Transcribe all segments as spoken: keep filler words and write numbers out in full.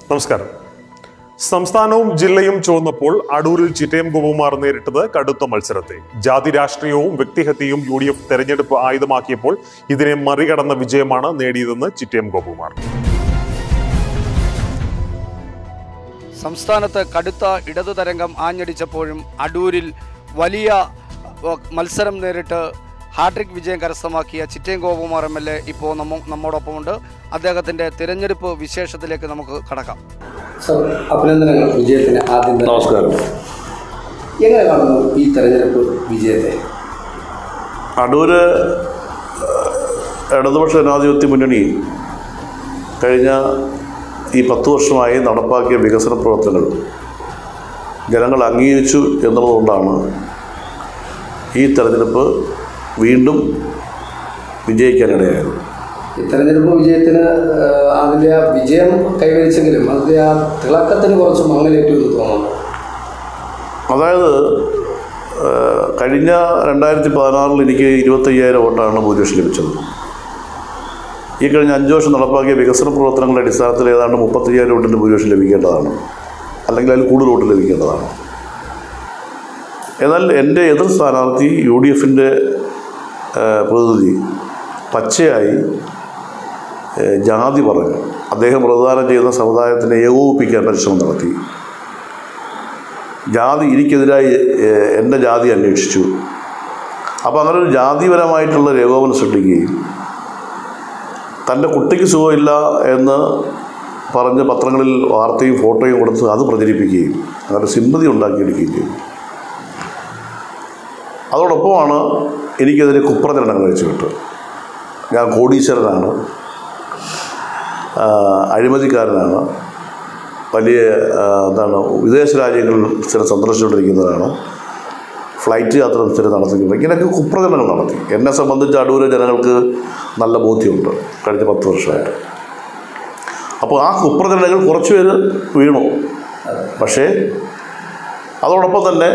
നമസ്കാരം. സംസ്ഥാനവും ജില്ലയും ചുവന്നപ്പോൾ അടൂരിൽ ചിറ്റയം ഗോപകുമാർ നേരിട്ടത് കടുത്ത മത്സരത്തെ. ജാതി രാഷ്ട്രീയവും വ്യക്തിഹത്യയും യു ഡി എഫ് തെരഞ്ഞെടുപ്പ് ആയുധമാക്കിയപ്പോൾ ഇതിനെ മറികടന്ന വിജയമാണ് നേടിയതെന്ന് ചിറ്റയം ഗോപകുമാർ. സംസ്ഥാനത്ത് കടുത്ത ഇടതു തരംഗം ആഞ്ഞടിച്ചപ്പോഴും അടൂരിൽ വലിയ മത്സരം നേരിട്ട് ഹാട്രിക് വിജയം കരസ്ഥമാക്കിയ Chittayam Gopakumar M L A ഇപ്പോൾ നമ്മ നമ്മോടൊപ്പമുണ്ട്. അദ്ദേഹത്തിൻ്റെ തിരഞ്ഞെടുപ്പ് വിശേഷത്തിലേക്ക് നമുക്ക് കടക്കാം. സർ, അഭിനന്ദനങ്ങൾ വിജയത്തിന്. ആദ്യം നമസ്കാരം. എങ്ങനെ കാണുന്നു ഈ തെരഞ്ഞെടുപ്പ് വിജയത്തെ? അടൂര് ഇടതുപക്ഷ ജനാധിപത്യ മുന്നണി കഴിഞ്ഞ ഈ പത്ത് വർഷമായി നടപ്പാക്കിയ വികസന പ്രവർത്തനങ്ങൾ ജനങ്ങൾ അംഗീകരിച്ചു എന്നുള്ളതുകൊണ്ടാണ് ഈ തെരഞ്ഞെടുപ്പ് വീണ്ടും വിജയിക്കാനിടയായത്. ഈ തെരഞ്ഞെടുപ്പ് വിജയത്തിന് അതിൻ്റെ ആ വിജയം കൈവരിച്ചെങ്കിലും അതിൻ്റെ ആ തിളക്കത്തിന് കുറച്ച് മങ്ങലേറ്റു എന്ന് തോന്നുന്നു. അതായത് കഴിഞ്ഞ രണ്ടായിരത്തി പതിനാറിൽ എനിക്ക് ഇരുപത്തയ്യായിരം വോട്ടാണ് ഭൂരിപക്ഷം ലഭിച്ചത്. ഈ കഴിഞ്ഞ അഞ്ച് വർഷം നടപ്പാക്കിയ വികസന പ്രവർത്തനങ്ങളുടെ അടിസ്ഥാനത്തിൽ ഏതാണ്ട് മുപ്പത്തയ്യായിരം വോട്ടിൻ്റെ ഭൂരിപക്ഷം ലഭിക്കേണ്ടതാണ്, അല്ലെങ്കിൽ അതിൽ കൂടുതൽ വോട്ട് ലഭിക്കേണ്ടതാണ്. എന്നാൽ എൻ്റെ എതിർ സ്ഥാനാർത്ഥി യു ഡി എഫിൻ്റെ പ്രതിനിധി പച്ചയായി ജാതി പറഞ്ഞു. അദ്ദേഹം പ്രതിദാനം ചെയ്യുന്ന സമുദായത്തിനെ ഏകോപിപ്പിക്കാൻ പരിശ്രമം നടത്തി. ജാതി എനിക്കെതിരായി എൻ്റെ ജാതി അന്വേഷിച്ചു. അപ്പോൾ അങ്ങനെ ഒരു ജാതിപരമായിട്ടുള്ള ഏകോപനം സൃഷ്ടിക്കുകയും തൻ്റെ കുട്ടിക്ക് സുഖമില്ല എന്ന് പറഞ്ഞ് പത്രങ്ങളിൽ വാർത്തയും ഫോട്ടോയും കൊടുത്ത് അത് പ്രചരിപ്പിക്കുകയും അങ്ങനെ സിമ്പതി ഉണ്ടാക്കിയെടുക്കുകയും ചെയ്തു. അതോടൊപ്പമാണ് എനിക്കെതിരെ കുപ്രചരണങ്ങൾ വെച്ച് വിട്ടു. ഞാൻ കോടീശ്വരനാണ്, അഴിമതിക്കാരനാണ്, വലിയ എന്താണ് വിദേശ രാജ്യങ്ങളിൽ സ്ഥിരം സന്ദർശിച്ചുകൊണ്ടിരിക്കുന്നവരാണ്, ഫ്ലൈറ്റ് യാത്ര സ്ഥിരം നടത്തിക്കൊണ്ട് ഇങ്ങനെയൊക്കെ കുപ്രചരണങ്ങൾ നടത്തി. എന്നെ സംബന്ധിച്ച് അടൂര് ജനങ്ങൾക്ക് നല്ല ബോധ്യമുണ്ട് കഴിഞ്ഞ പത്ത് വർഷമായിട്ട്. അപ്പോൾ ആ കുപ്രചരണങ്ങൾ കുറച്ച് പേര് വീണു. പക്ഷേ അതോടൊപ്പം തന്നെ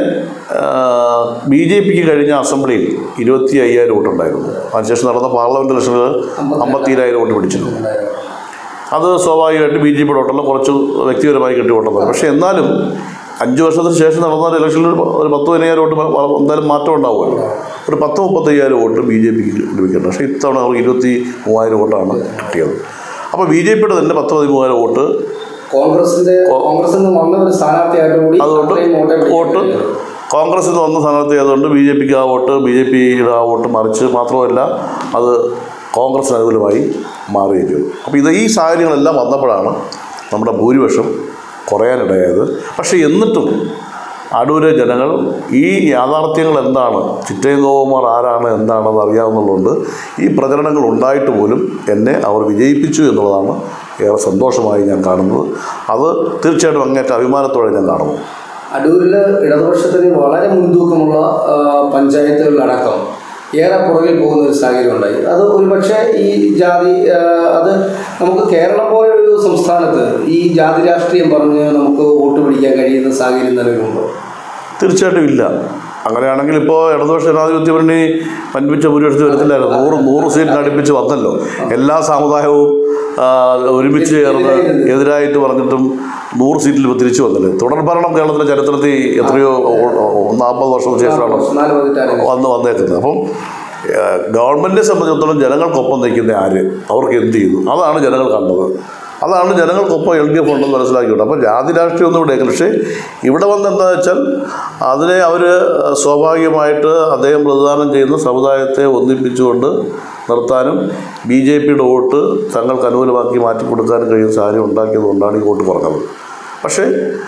ബി ജെ പിക്ക് കഴിഞ്ഞ അസംബ്ലിയിൽ ഇരുപത്തി അയ്യായിരം വോട്ടുണ്ടായിരുന്നു. അതിനുശേഷം നടന്ന പാർലമെൻറ്റ് ഇലക്ഷനിൽ അമ്പത്തിരായിരം വോട്ട് പിടിച്ചിരുന്നു. അത് സ്വാഭാവികമായിട്ട് ബി ജെ പിയുടെ വോട്ടല്ല, കുറച്ച് വ്യക്തിപരമായി കിട്ടിയ വോട്ടെന്നാണ്. പക്ഷേ എന്നാലും അഞ്ച് വർഷത്തിന് ശേഷം നടന്ന ഇലക്ഷനിൽ ഒരു പത്ത് പതിനയ്യായിരം വോട്ട് എന്തായാലും മാറ്റം ഉണ്ടാവുമല്ലോ. ഒരു പത്ത് മുപ്പത്തയ്യായിരം വോട്ട് ബി ജെ പിക്ക് ലഭിക്കുന്നുണ്ട്. പക്ഷേ ഇത്തവണ അവർക്ക് ഇരുപത്തി മൂവായിരം വോട്ടാണ് കിട്ടിയത്. അപ്പോൾ ബി ജെ പിയുടെ തന്നെ പത്ത് പതിമൂവായിരം വോട്ട് കോൺഗ്രസിന്റെ കോൺഗ്രസിൽ നിന്ന് വന്ന ഒരു സ്ഥാനാർത്ഥിയായിട്ട് കൂടി അതുകൊണ്ട് വോട്ട് കോൺഗ്രസിൽ നിന്ന് വന്ന സ്ഥാനാർത്ഥി ആയതുകൊണ്ട് ബി ജെ പിക്ക് ആ വോട്ട് ബി ജെ പിയുടെ ആ വോട്ട് മറിച്ച് മാത്രമല്ല അത് കോൺഗ്രസിന് അനുകൂലമായി മാറുകയും ചെയ്തു. അപ്പോൾ ഇത് ഈ സാഹചര്യങ്ങളെല്ലാം വന്നപ്പോഴാണ് നമ്മുടെ ഭൂരിപക്ഷം കുറയാനിടയായത്. പക്ഷേ എന്നിട്ടും അടൂര് ജനങ്ങൾ ഈ യാഥാർത്ഥ്യങ്ങൾ എന്താണ്, ചിറ്റയം ഗോപകുമാർ ആരാണ് എന്താണെന്ന് അറിയാവുന്നതുകൊണ്ട് ഈ പ്രചരണങ്ങൾ ഉണ്ടായിട്ട് പോലും എന്നെ അവർ വിജയിപ്പിച്ചു എന്നുള്ളതാണ് ഏറെ സന്തോഷമായി ഞാൻ കാണുന്നത്. അത് തീർച്ചയായിട്ടും അങ്ങേറ്റ അഭിമാനത്തോടെ ഞാൻ കാണുന്നു. അടൂരിൽ ഇടതുപക്ഷത്തിന് വളരെ മുൻതൂക്കമുള്ള പഞ്ചായത്തുകളിലടക്കം ഏറെ പുറകിൽ പോകുന്ന ഒരു സാഹചര്യം ഉണ്ടായി. അത് ഒരുപക്ഷെ ഈ ജാതി അത് നമുക്ക് കേരളം പോലൊരു സംസ്ഥാനത്ത് ഈ ജാതി രാഷ്ട്രീയം പറഞ്ഞ് നമുക്ക് വോട്ട് പിടിക്കാൻ കഴിയുന്ന സാഹചര്യം നിലവിലുണ്ടോ? തീർച്ചയായിട്ടും ഇല്ല. അങ്ങനെയാണെങ്കിൽ ഇപ്പോൾ ഇടതുപക്ഷ ജനാധിപത്യ മുന്നണി വൻപിച്ച ഭൂരിപക്ഷത്തിൽ വരത്തില്ലായിരുന്നു. നൂറ് നൂറ് സീറ്റിന് അടുപ്പിച്ച് വന്നല്ലോ. എല്ലാ സമുദായവും ഒരുമിച്ച് ചേർന്ന് എതിരായിട്ട് പറഞ്ഞിട്ടും നൂറ് സീറ്റിൽ ഇപ്പോൾ തിരിച്ചു വന്നല്ലേ. തുടർ ഭരണം കേരളത്തിലെ ചരിത്രത്തിൽ എത്രയോ നാൽപ്പത് വർഷത്തിന് ശേഷമാണ് വന്ന് വന്നേക്കുന്നത്. അപ്പം ഗവൺമെൻറ്റിനെ സംബന്ധിച്ചിടത്തോളം ജനങ്ങൾക്കൊപ്പം നിൽക്കുന്ന ആര്, അവർക്ക് എന്ത് ചെയ്തു, അതാണ് ജനങ്ങൾ കണ്ടത്. അതാണ് ജനങ്ങൾക്കൊപ്പം എൽ ഡി എഫ് ഉണ്ടെന്ന് മനസ്സിലാക്കിയിട്ടുണ്ട്. അപ്പോൾ ജാതി രാഷ്ട്രീയം ഒന്നും ഇവിടെ. പക്ഷേ ഇവിടെ വന്ന് എന്താണെന്ന് വെച്ചാൽ അതിനെ അവർ സ്വാഭാവികമായിട്ട് അദ്ദേഹം പ്രതിദാനം ചെയ്യുന്ന സമുദായത്തെ ഒന്നിപ്പിച്ചുകൊണ്ട് നിർത്താനും ബി ജെ പിയുടെ വോട്ട് തങ്ങൾക്ക് അനുകൂലമാക്കി മാറ്റിക്കൊടുക്കാനും കഴിയുന്ന സാഹചര്യം ഉണ്ടാക്കിയത് കൊണ്ടാണ് ഈ വോട്ട് കുറഞ്ഞത്. പക്ഷേ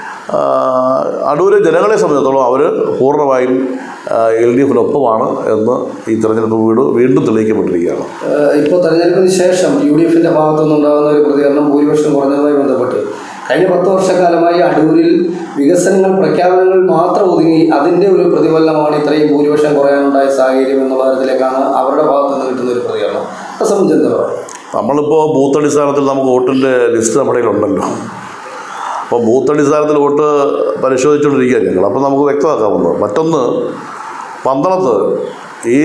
അടൂര് ജനങ്ങളെ സംബന്ധിച്ചിടത്തോളം അവർ പൂർണ്ണമായും എൽ ഡി എഫിനൊപ്പമാണ് എന്ന് ഈ തെരഞ്ഞെടുപ്പ് വീട് വീണ്ടും തെളിയിക്കപ്പെട്ടിരിക്കുകയാണ്. ഇപ്പോൾ തെരഞ്ഞെടുപ്പിന് ശേഷം യു ഡി എഫിൻ്റെ ഭാഗത്തുനിന്നുണ്ടാകുന്ന ഒരു പ്രതികരണം ഭൂരിപക്ഷം കുറഞ്ഞതുമായി ബന്ധപ്പെട്ട് കഴിഞ്ഞ പത്ത് വർഷക്കാലമായി അടൂരിൽ വികസനങ്ങൾ പ്രഖ്യാപനങ്ങൾ മാത്രം ഒതുങ്ങി അതിൻ്റെ ഒരു പ്രതിഫലനമാണ് ഇത്രയും ഭൂരിപക്ഷം കുറയാനുണ്ടായ സാഹചര്യം എന്നുള്ള തരത്തിലേക്കാണ് അവരുടെ ഭാഗത്ത് നിന്ന് കിട്ടുന്ന ഒരു പ്രതികരണം. അത് സംബന്ധിച്ച് എന്താ പറയുക? നമ്മളിപ്പോൾ ബൂത്ത് അടിസ്ഥാനത്തിൽ നമുക്ക് വോട്ടിൻ്റെ ലിസ്റ്റ് നമ്മുടെ കയ്യിലുണ്ടല്ലോ. അപ്പോൾ ബൂത്ത് അടിസ്ഥാനത്തിൽ വോട്ട് പരിശോധിച്ചുകൊണ്ടിരിക്കുകയാണ് ഞങ്ങൾ. അപ്പോൾ നമുക്ക് വ്യക്തമാക്കാവുന്നത് മറ്റൊന്ന്, പന്തളത്ത് ഈ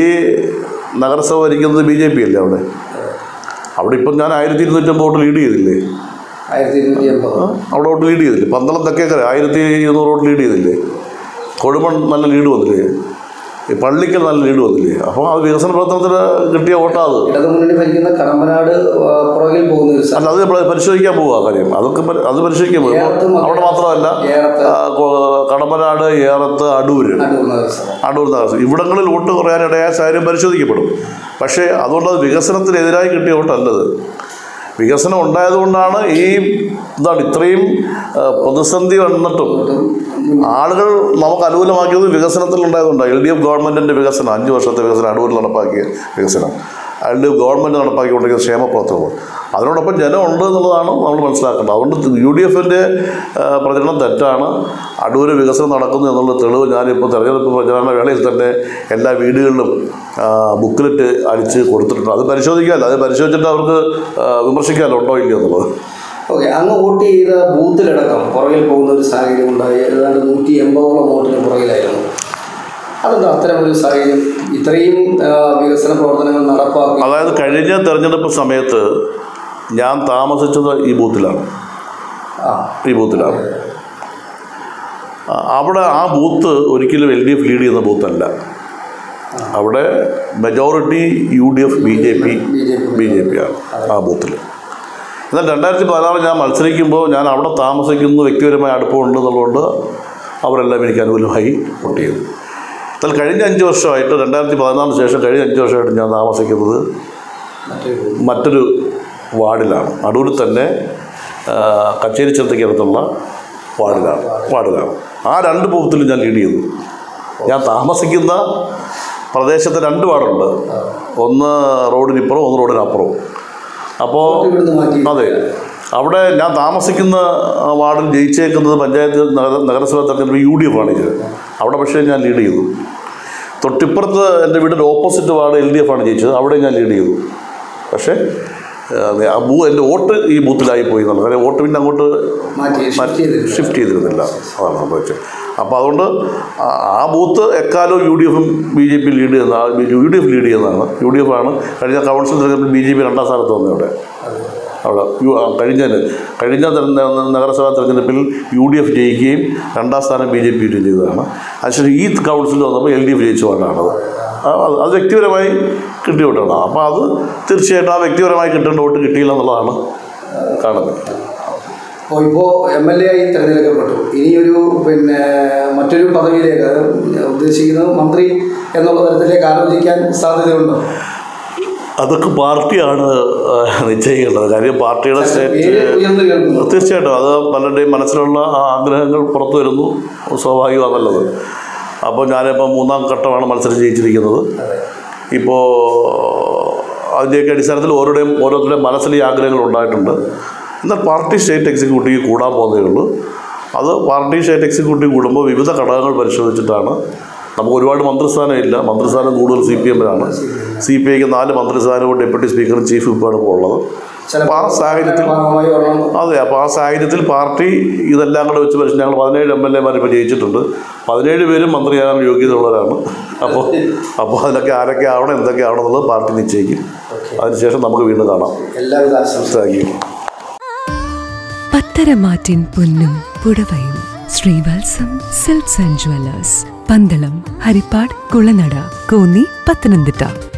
നഗരസഭ ഭരിക്കുന്നത് ബി ജെ പി അല്ലേ. അവിടെ അവിടെ ഇപ്പം ഞാൻ ആയിരത്തി ഇരുന്നൂറ്റമ്പത് വോട്ട് ലീഡ് ചെയ്തില്ലേ. ആയിരത്തി ഇരുന്നൂറ്റി എൺപത് അവിടെ വോട്ട് ലീഡ് ചെയ്തില്ലേ? പന്തളം തെക്കേക്കര ആയിരത്തി ഇരുന്നൂറ് വോട്ട് ലീഡ് ചെയ്തില്ലേ? കൊടുമൺ നല്ല ലീഡ് വന്നില്ലേ? പള്ളിക്കൽ നല്ല ലീഡ് വന്നില്ലേ? അപ്പോൾ അത് വികസന പ്രവർത്തനത്തിന് കിട്ടിയ വോട്ടാ അത്. ഇടതുമുന്നണി ഭരിക്കുന്ന കടമ്പനാട് പുറകിൽ പോകുന്ന അല്ല, അത് പരിശോധിക്കാൻ പോവുക കാര്യം. അതൊക്കെ അത് പരിശോധിക്കാൻ പോകും. അവിടെ മാത്രമല്ല, കടമ്പനാട്, ഏറത്ത്, അടൂര്, അടൂർ നഗരസഭ ഇവിടങ്ങളിൽ വോട്ട് കുറയാനിടയായ സാഹചര്യം പരിശോധിക്കപ്പെടും. പക്ഷേ അതുകൊണ്ട് അത് വികസനത്തിനെതിരായി കിട്ടിയ വോട്ടല്ലത്. വികസനം ഉണ്ടായതുകൊണ്ടാണ് ഈ എന്താണ് ഇത്രയും പ്രതിസന്ധി വന്നിട്ടും ആളുകൾ നമുക്ക് അനുകൂലമാക്കിയത് വികസനത്തിൽ ഉണ്ടായതുകൊണ്ടാണ്. എൽ ഡി എഫ് ഗവൺമെൻറ്റിൻ്റെ വികസനം, അഞ്ച് വർഷത്തെ വികസനം, അടൂരിൽ നടപ്പാക്കിയ വികസനം, എൽ ഡി എഫ് ഗവൺമെൻറ് നടപ്പാക്കിക്കൊണ്ടിരിക്കുന്ന ക്ഷേമ പ്രവർത്തനങ്ങൾ, അതിനോടൊപ്പം ജനം ഉണ്ട് എന്നുള്ളതാണ് നമ്മൾ മനസ്സിലാക്കേണ്ടത്. അതുകൊണ്ട് യു ഡി എഫിൻ്റെ പ്രചരണം തെറ്റാണ്. അടൂര് വികസനം നടക്കുന്നു എന്നുള്ള തെളിവ് ഞാനിപ്പോൾ തെരഞ്ഞെടുപ്പ് പ്രചരണ വേളയിൽ തന്നെ എല്ലാ വീടുകളിലും ബുക്ക്ലെറ്റ് അടിച്ച് കൊടുത്തിട്ടുണ്ട്. അത് പരിശോധിക്കാമല്ലോ, അത് പരിശോധിച്ചിട്ട് അവർക്ക് വിമർശിക്കാമല്ലോ ഉണ്ടോ ഇല്ലയോ എന്നുള്ളത്. ഓക്കെ, അങ്ങ് വോട്ട് ചെയ്ത ബൂത്തിലടക്കം പുറകിൽ പോകുന്ന ഒരു സാഹചര്യം ഉണ്ടായി. ഏതാണ്ട് നൂറ്റി എൺപതോളം വോട്ടിന് പുറകിലായിരുന്നു. അതെന്താ അത്തരമൊരു സാഹചര്യം? ഇത്രയും വികസന പ്രവർത്തനങ്ങൾ നടപ്പാക്കി. അതായത് കഴിഞ്ഞ തെരഞ്ഞെടുപ്പ് സമയത്ത് ഞാൻ താമസിച്ചത് ഈ ബൂത്തിലാണ് ഈ ബൂത്തിലാണ് അവിടെ ആ ബൂത്ത് ഒരിക്കലും എൽ ഡി എഫ് ലീഡ് ചെയ്യുന്ന ബൂത്തല്ല. അവിടെ majority U D F B J P B J P ആണ് ആ ബൂത്തിൽ. എന്നാൽ രണ്ടായിരത്തി പതിനാറ് ഞാൻ മത്സരിക്കുമ്പോൾ ഞാൻ അവിടെ താമസിക്കുന്ന വ്യക്തിപരമായ അടുപ്പമുണ്ട് എന്നുള്ളതുകൊണ്ട് അവരെല്ലാം എനിക്ക് അനുകൂലമായി വോട്ട് ചെയ്തു. എന്നാൽ കഴിഞ്ഞ അഞ്ച് വർഷമായിട്ട് രണ്ടായിരത്തി പതിനാറിന് ശേഷം കഴിഞ്ഞ അഞ്ച് വർഷമായിട്ട് ഞാൻ താമസിക്കുന്നത് മറ്റൊരു വാർഡിലാണ്. അടൂരിൽ തന്നെ കച്ചേരിച്ചേർത്തക്കടുത്തുള്ള വാർഡിലാണ് വാർഡിലാണ് ആ രണ്ട് ബൂത്തിലും ഞാൻ ലീഡ് ചെയ്തു. ഞാൻ താമസിക്കുന്ന പ്രദേശത്ത് രണ്ട് വാർഡുണ്ട്. ഒന്ന് റോഡിനിപ്പുറവും ഒന്ന് റോഡിനപ്പുറവും. അപ്പോൾ അതെ, അവിടെ ഞാൻ താമസിക്കുന്ന വാർഡിൽ ജയിച്ചേക്കുന്നത് പഞ്ചായത്ത് നഗര നഗരസഭാ തെരഞ്ഞെടുപ്പ് യു ഡി എഫ് ആണ് ചെയ്തത്. അവിടെ പക്ഷേ ഞാൻ ലീഡ് ചെയ്തു. തൊട്ടിപ്പുറത്ത് എൻ്റെ വീടിൻ്റെ opposite ward L D F ആണ് ജയിച്ചത്. അവിടെ ഞാൻ ലീഡ് ചെയ്തു. പക്ഷേ ആ ബൂ എൻ്റെ വോട്ട് ഈ ബൂത്തിലായി പോയി എന്നുള്ളത്. കാര്യം വോട്ട് പിന്നെ അങ്ങോട്ട് ഷിഫ്റ്റ് ചെയ്തിരുന്നില്ല. അതാണ് സംഭവിച്ചത്. അപ്പോൾ അതുകൊണ്ട് ആ ബൂത്ത് എക്കാലവും യു ഡി എഫും ബി ജെ പി ലീഡ് ചെയ്യുന്ന യു ഡി എഫ് ലീഡ് ചെയ്യുന്നതാണ്. യു ഡി എഫ് ആണ് കഴിഞ്ഞ കൗൺസിൽ തെരഞ്ഞെടുപ്പിൽ ബി ജെ പി രണ്ടാം സ്ഥാനത്ത് വന്നത്. അവിടെ അവിടെ കഴിഞ്ഞതിന് കഴിഞ്ഞ നഗരസഭാ തെരഞ്ഞെടുപ്പിൽ യു ഡി എഫ് ജയിക്കുകയും രണ്ടാം സ്ഥാനം ബി ജെ പി ചെയ്തതാണ്. അതിനുശേഷം ഈ കൗൺസിൽ വന്നപ്പോൾ എൽ ഡി എഫ് ജയിച്ചു കൊണ്ടാണത്. അത് വ്യക്തിപരമായി കിട്ടിയ വോട്ടാണ്. അപ്പോൾ അത് തീർച്ചയായിട്ടും ആ വ്യക്തിപരമായി കിട്ടേണ്ട വോട്ട് കിട്ടിയില്ല എന്നുള്ളതാണ് കാണുന്നത്. അപ്പോൾ ഇപ്പോൾ എം എൽ എ ആയി തിരഞ്ഞെടുക്കപ്പെട്ടു. ഇനിയൊരു പിന്നെ മറ്റൊരു പദവിയിലേക്ക് ഉദ്ദേശിക്കുന്നത് മന്ത്രി എന്നുള്ള തരത്തിലേക്ക് ആലോചിക്കാൻ സാധ്യതയുണ്ടോ? അതൊക്കെ പാർട്ടിയാണ് നിശ്ചയിക്കേണ്ടത്. കാര്യം പാർട്ടിയുടെ സ്റ്റേറ്റ് തീർച്ചയായിട്ടും അത് പലരുടെയും മനസ്സിലുള്ള ആ ആഗ്രഹങ്ങൾ പുറത്തു വരുന്നു, സ്വാഭാവികമാണല്ലത്. അപ്പോൾ ഞാനിപ്പോൾ മൂന്നാം ഘട്ടമാണ് മത്സരം ജയിച്ചിരിക്കുന്നത്. ഇപ്പോൾ അതിൻ്റെയൊക്കെ അടിസ്ഥാനത്തിൽ ഓരോരുടെയും ഓരോരുത്തരുടെയും മനസ്സിൽ ഈ ആഗ്രഹങ്ങൾ ഉണ്ടായിട്ടുണ്ട്. എന്നാൽ പാർട്ടി സ്റ്റേറ്റ് എക്സിക്യൂട്ടീവ് കൂടാൻ പോകുന്നതേ ഉള്ളൂ. അത് പാർട്ടി സ്റ്റേറ്റ് എക്സിക്യൂട്ടീവ് കൂടുമ്പോൾ വിവിധ ഘടകങ്ങൾ പരിശോധിച്ചിട്ടാണ്. നമുക്ക് ഒരുപാട് മന്ത്രിസ്ഥാനം ഇല്ല. മന്ത്രിസ്ഥാനം കൂടുതൽ സി പി എമ്മിനാണ്. സി പി ഐക്ക് നാല് മന്ത്രിസ്ഥാനവും ഡെപ്യൂട്ടി സ്പീക്കറും ചീഫ് വിപ്പാണ് ഇപ്പോൾ ഉള്ളത്. അപ്പോൾ ആ സാഹചര്യത്തിൽ അതെ അപ്പോൾ ആ സാഹചര്യത്തിൽ പാർട്ടി ഇതെല്ലാം കൂടെ വെച്ച് പരിശോധിച്ച് ഞങ്ങൾ പതിനേഴ് എം എൽ എമാർ ഇപ്പോൾ ജയിച്ചിട്ടുണ്ട്. പതിനേഴ് പേരും മന്ത്രിയാകാൻ യോഗ്യതയുള്ളവരാണ്. അപ്പോൾ അപ്പോൾ അതിലൊക്കെ ആരൊക്കെ ആവണം എന്തൊക്കെ ആവണം എന്നുള്ളത് പാർട്ടി നിശ്ചയിക്കും. അതിനുശേഷം നമുക്ക് വീണ്ടും കാണാം. എല്ലാവിധ ആശംസകളും. പത്തരമാറ്റിൻ പൊന്നും പുടവയും Sreevalsam silks and jewellers, Pandalam, Haripad, Kulanada, Konni, Pathanamthitta.